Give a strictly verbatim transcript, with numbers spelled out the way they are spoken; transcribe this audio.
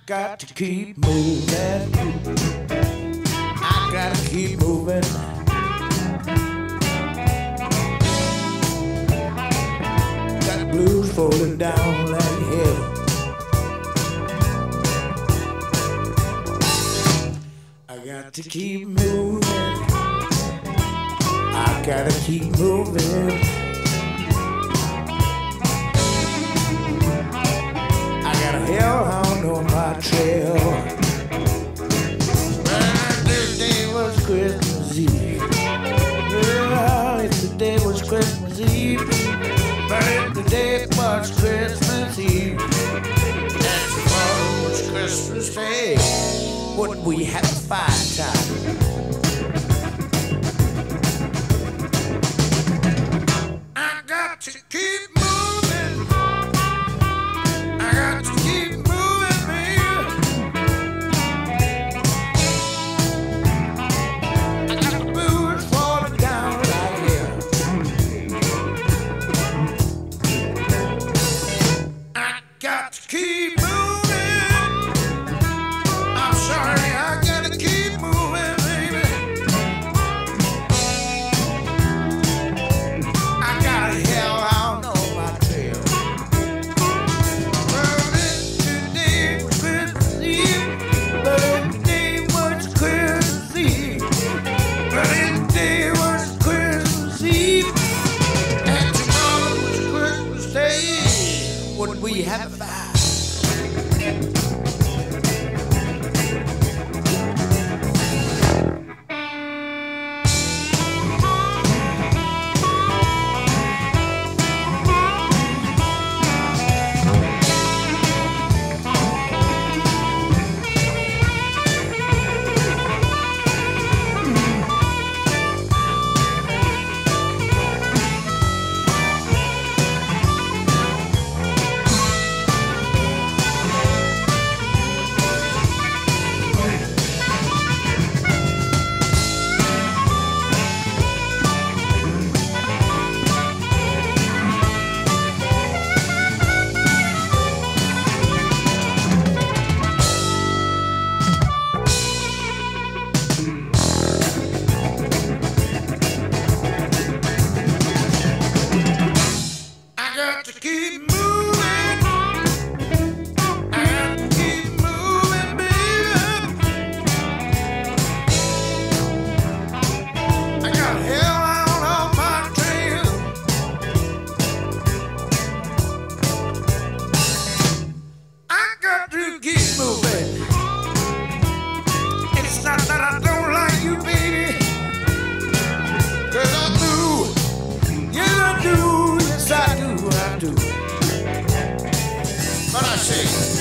got to keep moving. I gotta keep moving. Got the blues falling down like hell. I got to keep moving. I gotta keep moving. I got a hellhound on my trail. Well, this day was Christmas Eve. Well, if the day was Christmas Eve, but if the day was Christmas Eve, and tomorrow was Christmas Day, wouldn't we have a fine time? I got to keep moving. I got to keep moving, baby. I got the blues falling down like hell. I got to keep moving. I'm sorry, I gotta keep moving, baby. I got a hellhound on my trail. Well, if today was Christmas Eve, but if today was Christmas Eve, but if today was Christmas Eve, and tomorrow was Christmas Day, wouldn't we have a vibe? I got to keep moving. I got to keep moving, baby. I got hellhound on my trail. I got to keep moving. It's not that I don't like you, baby, 'cause I do. Yeah, I do. Yes, I do. I do. But I say